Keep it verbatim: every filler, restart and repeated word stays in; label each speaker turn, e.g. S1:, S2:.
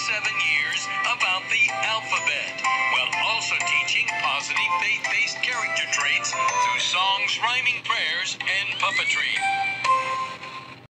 S1: seven years about the alphabet, while also teaching positive faith-based character traits through songs, rhyming prayers, and puppetry.